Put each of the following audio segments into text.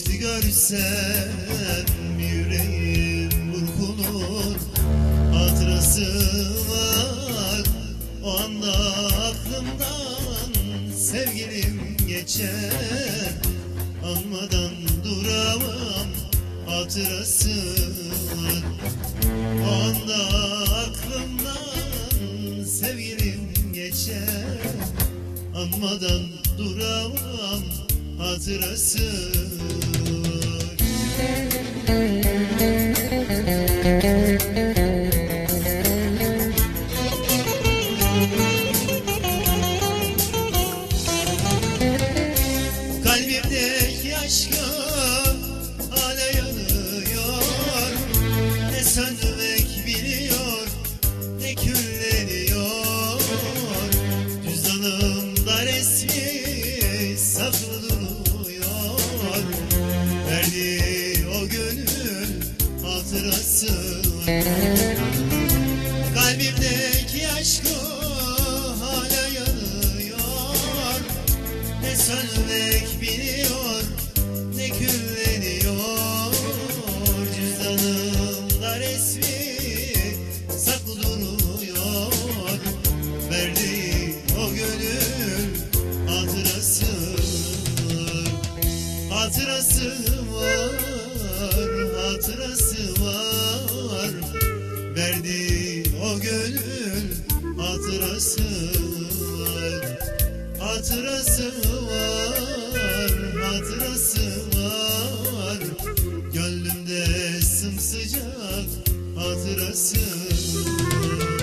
çifti görsem yüreğim burkulur. Hatırası var o anda aklımdan, sevgilim geçer anmadan duramam. Hatırası var o anda aklımdan, sevgilim geçer anmadan duramam. Hatırası var. Kalbimdeki aşka hala yanıyor. Ne sönmek biliyor, ne külleniyor. Cüzdanımda resmi saklı duruyor. Verdiği o gönül hatırası var. Kalbimdeki aşkı hala yanıyor. Ne sönmek biliyor, ne külleniyor. Cüzdanımda resmi saklı duruyor. Verdiği o gönül hatırası var. Hatırası var, hatırası var. Verdiği o gönül hatırası var. Hatırası var, hatırası var. Gönlümde sımsıcak hatırası var.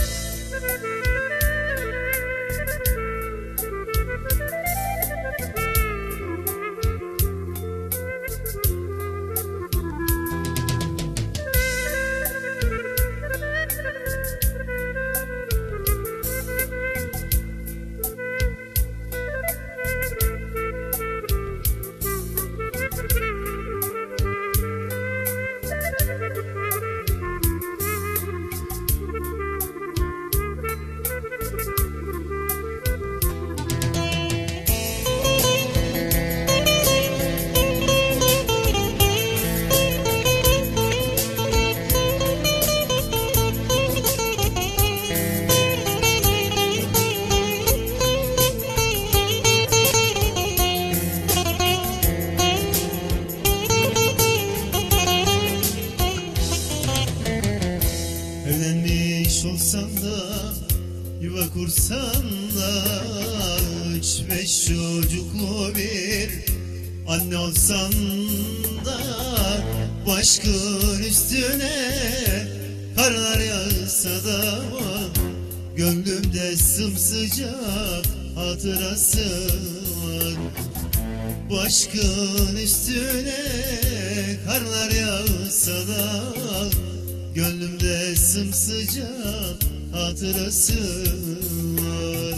Evlenmiş olsan da, yuva kursan da, 3-5 çocuklu bir anne olsan da, başkın üstüne karlar yağsa da, gönlümde sımsıcak hatırası var. Başkın üstüne karlar yağsa da, gönlümde sımsıcak hatırası var.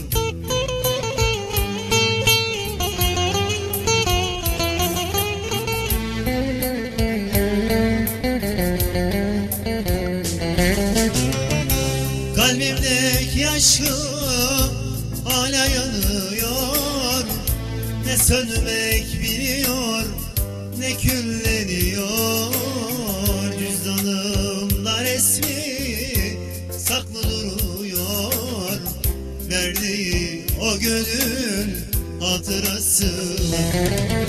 Kalbimdeki aşkım hala yanıyor. Ne sönmek biliyor, ne külleniyor. Cüzdanımda resmi saklı duruyor. Verdiği o gönül hatırası var.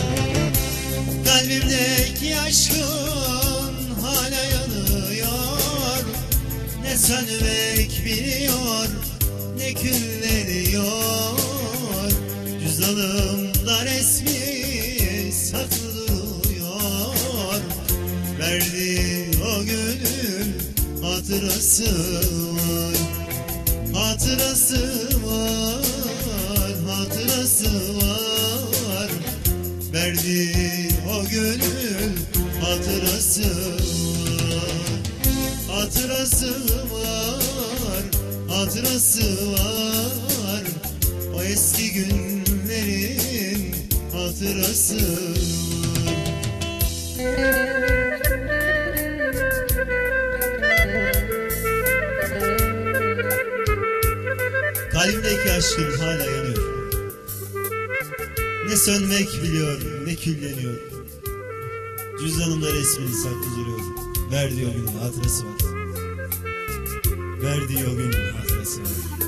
Kalbimdeki aşkın hala yanıyor. Ne sönmek biliyor, ne külleniyor. Cüzdanımda resmi saklı duruyor. Verdiği o gönül hatırası var. Hatırası var, hatırası var. Verdiği o gönül hatırası var. Hatırası var, hatırası var. O eski günlerin hatırası var. Kalbimdeki aşkın hala yanıyor. Ne sönmek biliyor, ne külleniyor. Cüzdanımda resmini saklı duruyor. Verdiği o günün hatırası var. Verdiği o günün hatırası var.